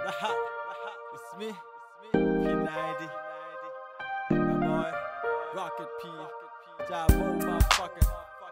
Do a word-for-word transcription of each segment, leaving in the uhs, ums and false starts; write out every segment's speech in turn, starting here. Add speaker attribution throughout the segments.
Speaker 1: It's me, P ninety, my boy, Rocket P, Jabo, motherfucker.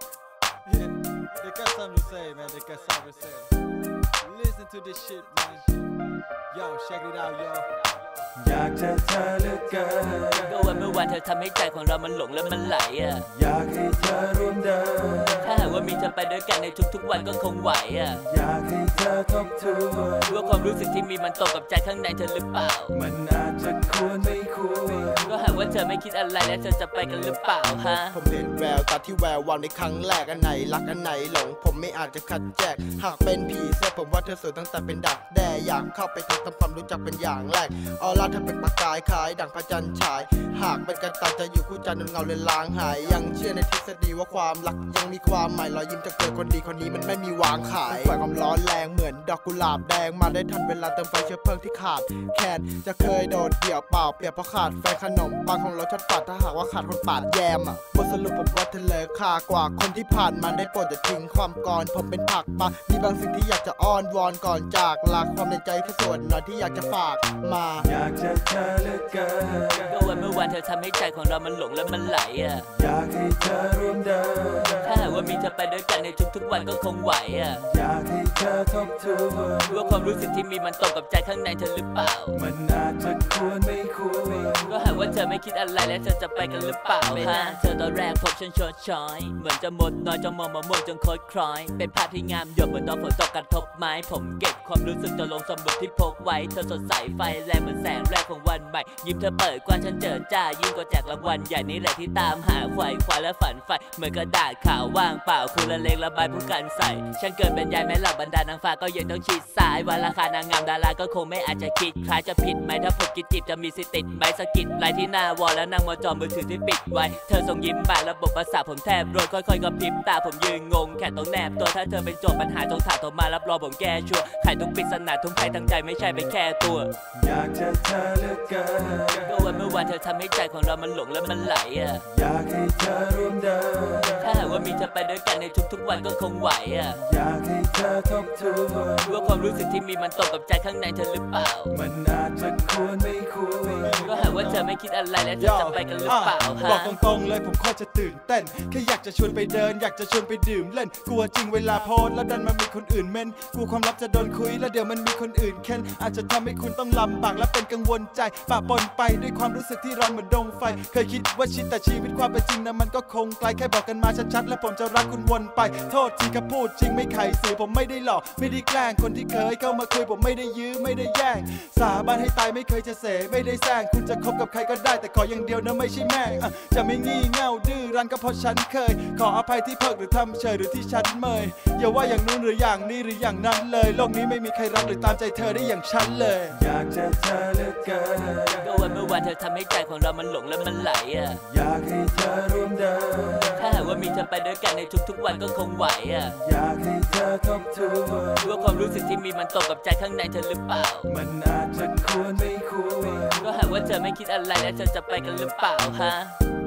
Speaker 1: Yeah, they got something to say, man. They got something to say. Listen to this shit, man. Yo, check it out, yo.
Speaker 2: อยากจะเธอเหลือเกิน
Speaker 3: ก็วันเมื่อวานเธอทำให้ใจของเรามันหลงและมันไหลอ่ะ
Speaker 2: อยากให้เธอร่วมเดิน
Speaker 3: ถ้าหากว่ามีเธอไปด้วยกันในทุกๆวันก็คงไหวอ่ะ
Speaker 2: อยากให้เธอทบทวน
Speaker 3: ว่าความรู้สึกที่มีมันตรงกับใจข้างในเธอหรือเปล่า
Speaker 2: มันอาจจะควรไม่ควร
Speaker 3: ก็หากว่าเธอไม่คิดอะไรแล้วเธอจะไปกันหรือเปล่าฮะ
Speaker 4: ผมเห็นแววตาที่แวววาวในครั้งแรกอันไหนรักอันไหนหลงผมไม่อาจจะคัดแยกหากเป็นผีเสื้อผมว่าเธอสวยตั้งแต่เป็นดักแด้อยากเข้าไปทำความรู้จักเป็นอย่างแรกออร่าเธอเป็นประกายคล้ายดังพระจันทร์ฉายหากเป็นกระต่ายจะอยู่คู่จันทร์เงาเลยล้างหายยังเชื่อในทฤษฎีว่าความรักยังมีความหมายรอยยิ้มจากเธอคนดีคนนี้มันไม่มีวางขายไฟความร้อนแรงเหมือนดอกกุหลาบแดงมาได้ทันเวลาเติมไฟเชื้อเพลิงที่ขาดแค้นจะเคยโดดเดี่ยวเปล่าเปียกเพราะขาดแฟนขนมปังของเราชัดปัดถ้าหากว่าขาดคนปาดแยมอ่ะบทสรุปผมว่าเธอเลอค่ากว่าคนที่ผ่านมาได้โปรดจะทิ้งความก่อนผมเป็นผักปะมีบางสิ่งที่อยากจะอ้อนวอนก่อนจากลาความในใจแค่ส่วนหน่อยที่อยากจะฝากมา
Speaker 2: อยากจะเธอเหลือเกิน
Speaker 3: ก็วันเมื่อวานเธอทำให้ใจของเรามันหลงและมันไหลอ่ะ
Speaker 2: อยากให้เธอร่วมเดิน
Speaker 3: ถ้าหากว่ามีเธอไปด้วยกันในทุกๆวันก็คงไหวอ่ะ
Speaker 2: อยากให้เธอทบทวน
Speaker 3: ว่าความรู้สึกที่มีมันตรงกับใจข้างในเธอหรือเปล่า
Speaker 2: มันอาจจะควรไม่ควร
Speaker 3: ก็หากว่าเธอไม่คิดอะไรแล้วเธอจะไปกันหรือเปล่าฮะเธอตอนแรกพบฉันชดช้อยเหมือนจะหมดน้อยจะมองมาม่วงจนโคตรคล้อยเป็นภาพที่งามหยดบนตอนฝนตกกระทบไม้ผมเก็บความรู้สึกจนลงสมุดที่พกไว้เธอสดใสไฟแรงเหมือนแสงแรกของวันใหม่ยิ้มเธอเปิดกว้างฉันเจอจ้ายิ่งกว่าแจกรางวัลใหญ่นี่แหละที่ตามหาควายควายและฝันใฝ่เหมือนกระดาษขาวว่างเปล่าคุณละเลงระบายผู้กันใส่ฉันเกิดเป็นยายแม่หลับบรรดานางฟ้าก็ยังต้องชิดซ้ายวันราคานางงามดาราก็คงไม่อาจจะคิดคล้ายจะผิดไหมถ้าผมกิดจีบจะมีสิทธิ์ติดใบสกิดลายที่หน้าวอลและนางมอจอมือถือที่ปิดไว้เธอส่งยิ้มมาระบบประสาทผมแทบโรยค่อยๆกับพริบตาผมยืนงงแค่ต้องแนบตัวถ้าเธอเป็นโจทย์ปัญหาจงถามตัวมารับรองผมแก้ชัวร์ไขทุกปริศนาทุ่มเททั้งใจไม่ใช่เป็นแค่ตัว
Speaker 2: อยากจะเธอเหลือเกิน
Speaker 3: ก็วันเมื่อวานเธอทำให้ใจของเรามันหลงและมันไหลอ่ะ
Speaker 2: อยากให้เธอร่วมเดิน
Speaker 3: ถ้าหากว่ามีเธอไปด้วยกันในทุกๆวันก็คงไหวอ่ะ
Speaker 2: อยากให้เธอทบทวน
Speaker 3: ว่าความรู้สึกที่มีมันตรงกับใจข้างในเธอหรือเปล่า
Speaker 2: มันอาจจะควรไม่ควร
Speaker 3: ก็หากว่าเธอไม่คิดอะไรแล้วเธอจะไปกันหรือเปล่าฮะ
Speaker 1: บอกตรงๆเลยผมโคตรจะตื่นเต้นแค่อยากจะชวนไปเดินอยากจะชวนไปดื่มเล่นกลัวจริงเวลาโพสแล้วดันมามีคนอื่นเม่นกลัวความลับจะโดนคุยแล้วเดี๋ยวมันมีคนอื่นเค้นอาจจะทำให้คุณต้องลำบากและเป็นกังวลใจปะปนไปด้วยความรู้สึกที่ร้อนเหมือนดงไฟเคยคิดว่าชิดแต่ชีวิตความเป็นจริงนะมันก็คงไกลแค่บอกกันมาชัดๆและผมจะรักคุณวนไปโทษทีครับพูดจริงไม่ไขสื่อผมไม่ได้หลอกไม่ได้แกล้งคนที่เคยเข้ามาคุยผมไม่ได้ยื้อไม่ได้แย่งสาบานให้ตายไม่เคยจะเสไม่ได้แซงคุณจะคบกับใครก็ได้แต่ขออย่างเดียวนะไม่ใช่แม่งจะไม่งี่เง่าดื้อรั้นก็เพราะฉันเคยขออภัยที่เพิกหรือทำเฉยหรือที่ฉันเมยอย่าว่าอย่างนู้นหรืออย่างนี้หรืออย่างนั้นเลยโลกนี้ไม่มีใครรักหรือตามใจเธอได้อย่างฉันเลย
Speaker 2: อยากจะเธอเหลือเกิน
Speaker 3: ก็วันเมื่อวานเธอทำให้ใจของเรามันหลงและมันไหลอ่ะ
Speaker 2: อยากให้เธอร่วมเดิน
Speaker 3: ถ้าหากว่ามีเธอไปด้วยกันในทุกๆวันก็คงไหวอ่ะ
Speaker 2: อยากให้เธอทบทวน
Speaker 3: ว่าความรู้สึกที่มีมันตรงกับใจข้างในเธอหรือเปล่า
Speaker 2: มันอาจจะควรไม่ควร
Speaker 3: ก็หากว่าเธอไม่คิดอะไรแล้วเธอจะไปกันหรือเปล่าฮะ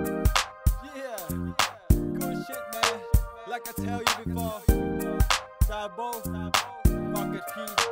Speaker 1: Yeah good shit man like I tell you before Jabo Rocket P